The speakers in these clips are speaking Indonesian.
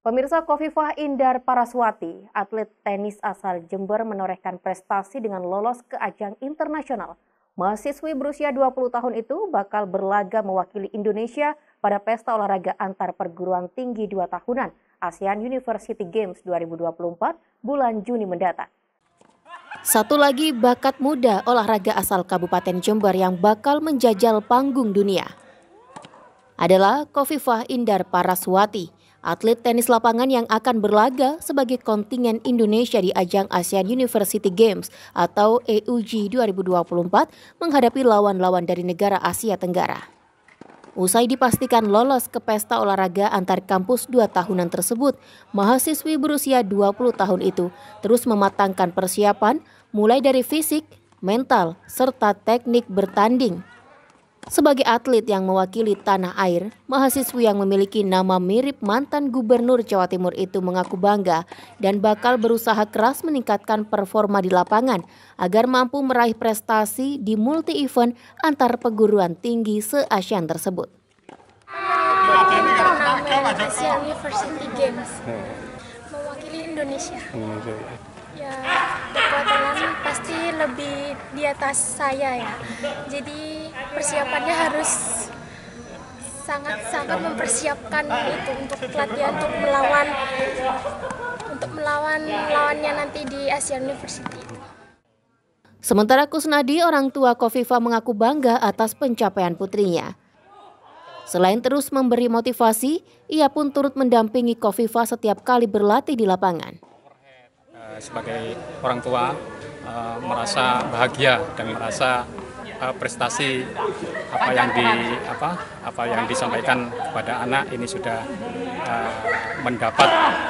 Pemirsa, Khofifah Indar Paraswati, atlet tenis asal Jember menorehkan prestasi dengan lolos ke ajang internasional. Mahasiswi berusia 20 tahun itu bakal berlaga mewakili Indonesia pada pesta olahraga antar perguruan tinggi 2 tahunan ASEAN University Games 2024 bulan Juni mendatang. Satu lagi bakat muda olahraga asal Kabupaten Jember yang bakal menjajal panggung dunia adalah Khofifah Indar Paraswati, atlet tenis lapangan yang akan berlaga sebagai kontingen Indonesia di ajang ASEAN University Games atau AUG 2024 menghadapi lawan-lawan dari negara Asia Tenggara. Usai dipastikan lolos ke pesta olahraga antar kampus 2 tahunan tersebut, mahasiswi berusia 20 tahun itu terus mematangkan persiapan mulai dari fisik, mental, serta teknik bertanding. Sebagai atlet yang mewakili tanah air, mahasiswi yang memiliki nama mirip mantan gubernur Jawa Timur itu mengaku bangga dan bakal berusaha keras meningkatkan performa di lapangan agar mampu meraih prestasi di multi-event antar perguruan tinggi se-ASEAN tersebut. Turnamen ASEAN University Games mewakili Indonesia. Ya, berpotensi pasti lebih di atas saya ya. Jadi persiapannya harus sangat mempersiapkan itu untuk latihan untuk melawan lawannya nanti di ASEAN University. Sementara Kusnadi, orang tua Khofifah, mengaku bangga atas pencapaian putrinya. Selain terus memberi motivasi, ia pun turut mendampingi Khofifah setiap kali berlatih di lapangan. Sebagai orang tua merasa bahagia dan merasa prestasi apa yang disampaikan kepada anak ini sudah mendapat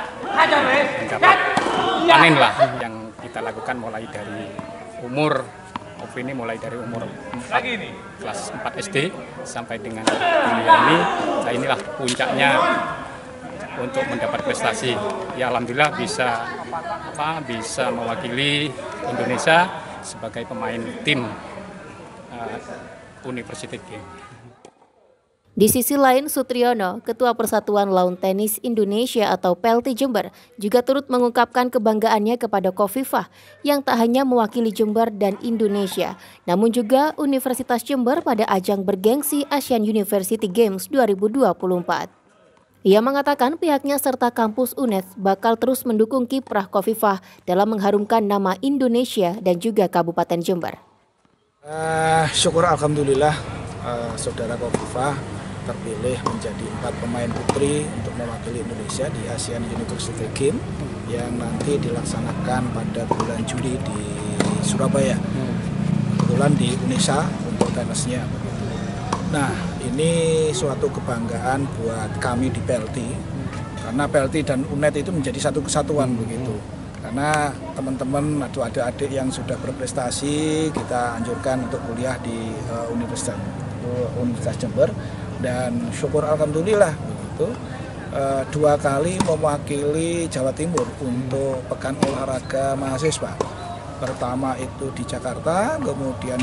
panen lah yang kita lakukan mulai dari umur dari umur 4, kelas 4 SD sampai dengan kuliah ini. Nah, inilah puncaknya untuk mendapat prestasi. Ya, alhamdulillah bisa mewakili Indonesia sebagai pemain tim University Games. Di sisi lain, Sutriyono, Ketua Persatuan Lawn Tenis Indonesia atau PLT Jember, juga turut mengungkapkan kebanggaannya kepada Khofifah yang tak hanya mewakili Jember dan Indonesia, namun juga Universitas Jember pada ajang bergengsi ASEAN University Games 2024. Ia mengatakan pihaknya serta kampus UNED bakal terus mendukung kiprah Khofifah dalam mengharumkan nama Indonesia dan juga Kabupaten Jember. Syukur alhamdulillah saudara Khofifah terpilih menjadi 4 pemain putri untuk mewakili Indonesia di ASEAN University Games yang nanti dilaksanakan pada bulan Juli di Surabaya. Kebetulan di Indonesia untuk tenisnya. Nah, ini suatu kebanggaan buat kami di PLT, karena PLT dan UNED itu menjadi satu kesatuan begitu. Karena teman-teman atau adik-adik yang sudah berprestasi kita anjurkan untuk kuliah di Universitas Jember, dan syukur alhamdulillah begitu 2 kali mewakili Jawa Timur untuk Pekan Olahraga Mahasiswa. Pertama itu di Jakarta, kemudian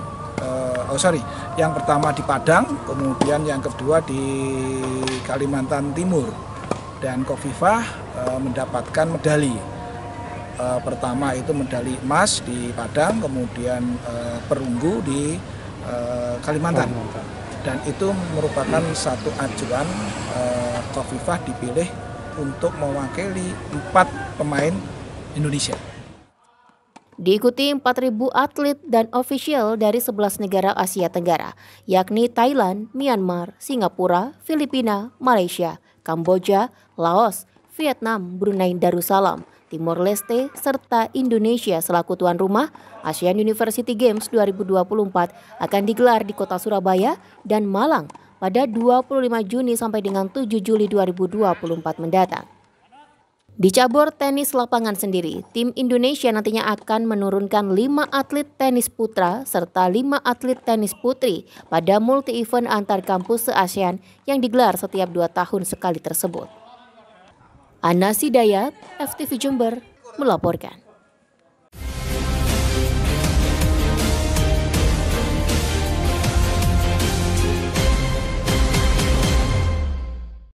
yang pertama di Padang, kemudian yang kedua di Kalimantan Timur. Dan Khofifah mendapatkan medali. Pertama itu medali emas di Padang, kemudian perunggu di Kalimantan. Dan itu merupakan satu ajuan Khofifah dipilih untuk mewakili 4 pemain Indonesia. Diikuti 4.000 atlet dan ofisial dari 11 negara Asia Tenggara, yakni Thailand, Myanmar, Singapura, Filipina, Malaysia, Kamboja, Laos, Vietnam, Brunei Darussalam, Timor Leste, serta Indonesia selaku tuan rumah. ASEAN University Games 2024 akan digelar di kota Surabaya dan Malang pada 25 Juni sampai dengan 7 Juli 2024 mendatang. Di cabur tenis lapangan sendiri, tim Indonesia nantinya akan menurunkan 5 atlet tenis putra serta 5 atlet tenis putri pada multi-event antar kampus se-ASEAN yang digelar setiap 2 tahun sekali tersebut. Ana Sidayat, FTV Jember, melaporkan.